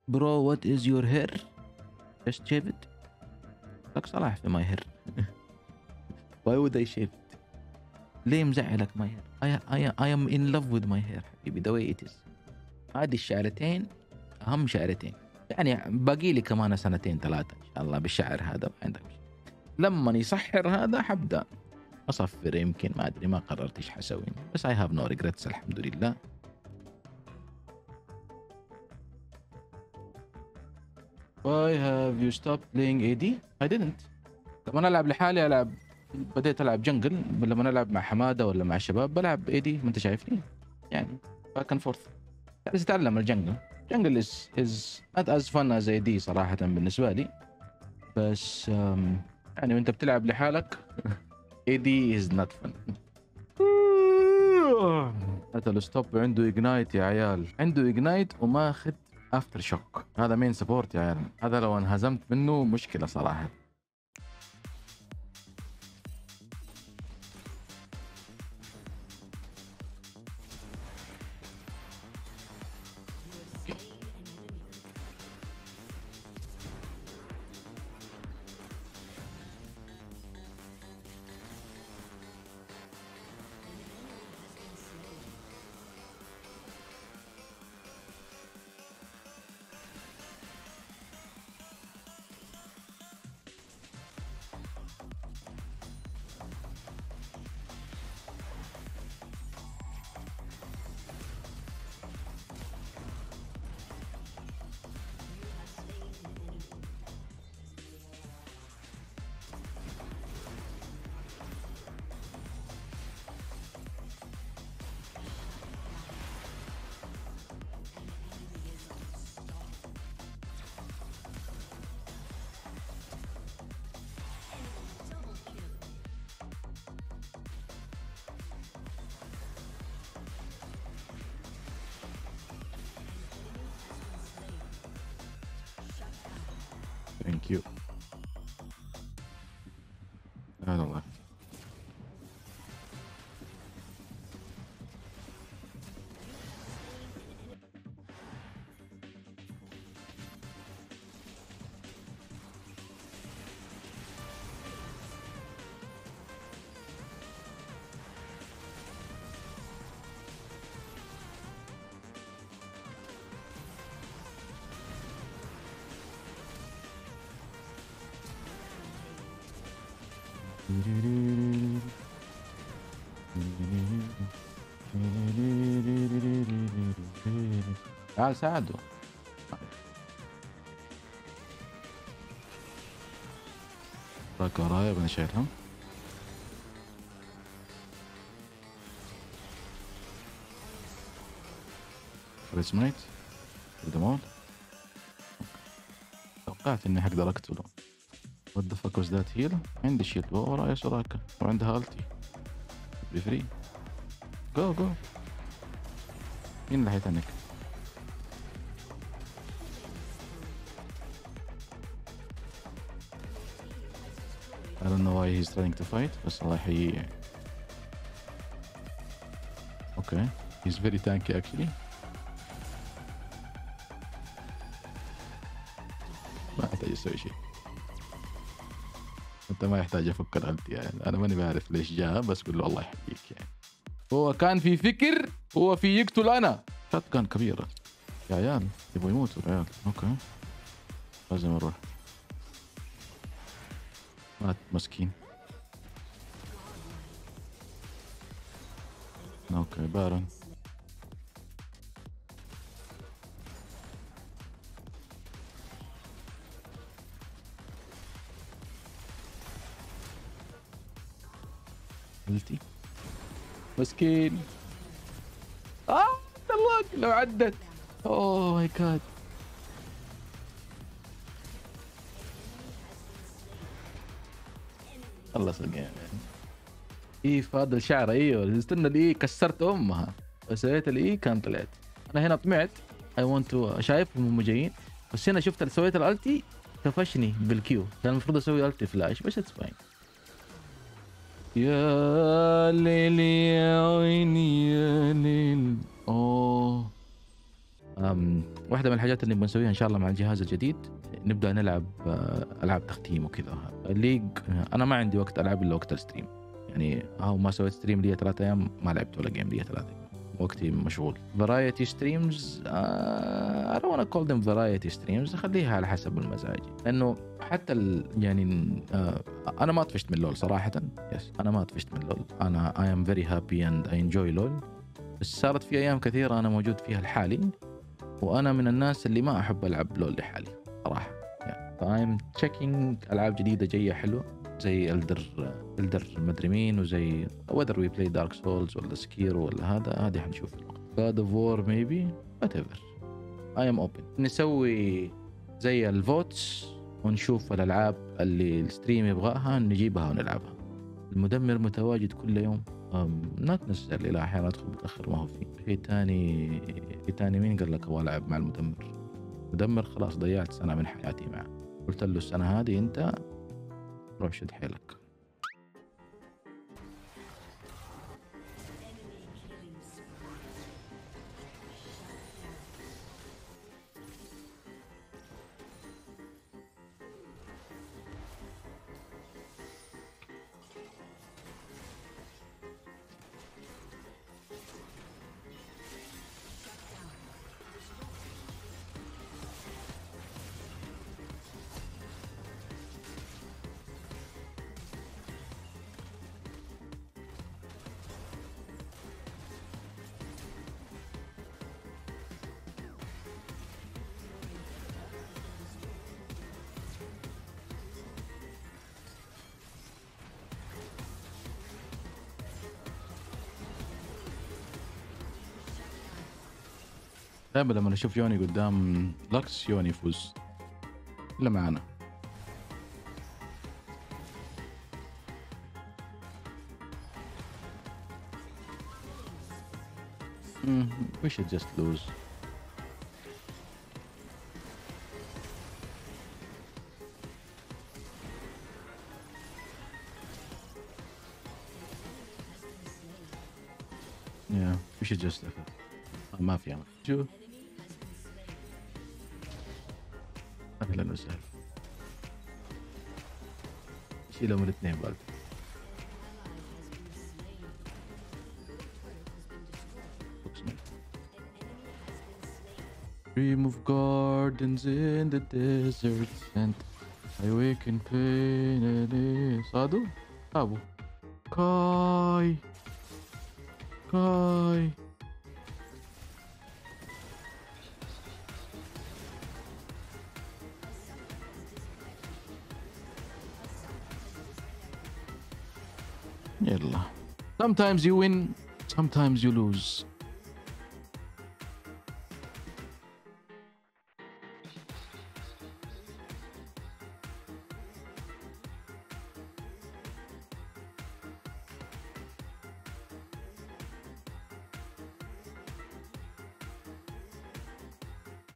برو وات از يور هير جست شيف ات. لك صلاح في ماي هير. واي وود اي شيف ات؟ ليه مزعلك ماي هير؟ اي ام ان لاف وذ ماي هير حبيبي، ذا واي ات از. هذه الشعرتين اهم شعرتين، يعني باقي لي كمان سنتين ثلاثه ان شاء الله بالشعر هذا، ما عندك مشكله. لما يصحر هذا حبدا اصفر، يمكن ما ادري، ما قررت ايش حسوي، بس اي هاف نو ريجريتس الحمد لله. Why have you stopped playing AD? I didn't. لما انا العب لحالي العب، بديت العب جنجل، لما العب مع حماده ولا مع الشباب بلعب AD، ما انت شايفني يعني باك اند فورث. بس اتعلم الجنجل. جنجل is not as fun as AD صراحه بالنسبه لي، بس يعني وانت بتلعب لحالك AD is not fun. قتل ستوب عنده اجنايت يا عيال، عنده اجنايت وماخذ افتر شوك. هذا مين سبورت يا عيال، هذا لو انهزمت منه مشكله صراحه. ثانك يو. هذا الله. تعال ساعده. راك ورايا وانا شايلهم. ريزميت الدمار. توقعت اني حقدر اقتله. وات ذا فك واز ذات هيل. عندي شيلد ورايا سوراكا وعندها التي بفري. جو جو. مين اللي حيتنك؟ I don't know why he's trying to fight, بس الله يحييه يعني. Okay, he's very tanky actually. ما يحتاج يسوي شيء. انت ما يحتاج افك الالتي يعني، انا ماني بعرف ليش جاء، بس قول له الله يحييك يعني. هو كان في فكر، هو في يقتل انا. شات كان كبيرة يا عيال، يبغوا يموتوا العيال. اوكي لازم اروح. مات مسكين. اوكي بارن. قلتي مسكين. الله لو عدت. اوه ماي جاد. خلص الجيم. ايه فاضل شعره. ايوه استنى الاي كسرت امها، سويت الاي كان طلعت. انا هنا طمعت اي ونت تو، شايفهم هم جايين، بس هنا شفت سويت الالتي كفشني بالكيو، كان المفروض اسوي التي فلاش بس اتس فاين. يا ليل يا عيني يا ليل. اوه واحدة من الحاجات اللي بنسويها إن شاء الله مع الجهاز الجديد نبدأ نلعب ألعاب تختيم وكذا. الليج أنا ما عندي وقت ألعب إلا وقت الستريم، يعني ما سويت ستريم لي 3 أيام، ما لعبت ولا جيم لي 3 أيام، وقتي مشغول. variety streams I don't wanna call them variety streams، أخليها على حسب المزاج، لأنه حتى يعني أنا ما طفشت من لول صراحة. أنا ما طفشت من لول، أنا I am very happy and I enjoy لول، بس صارت في أيام كثيرة أنا موجود فيها لحالي، وأنا من الناس اللي ما أحب ألعب لول لحالي صراحة. I'm checking ألعاب جديدة جاية حلوة زي إلدر مدري مين، وزي whether we play Dark Souls ولا سكيرو ولا هذه حنشوف. God of War maybe whatever I am open. نسوي زي الفوتس ونشوف الألعاب اللي الستريم يبغاها نجيبها ونلعبها. المدمر متواجد كل يوم، لا تنزل إلى أحيانا أدخل متأخر ما هو في تاني مين قال لك أبغى ألعب مع المدمر خلاص ضيعت سنة من حياتي معه. قلت له السنة هذه أنت روح شد حيلك. دائما لما اشوف يوني قدام لكس يوني يفوز الا معنا. We should just lose. Yeah, we should just ما في أمل. شو أهلا وسهلا. شيلهم الاثنين بعد. Dream of gardens in the desert and I wake in pain. صادو أبو كاي يلا. Sometimes you win, sometimes you lose.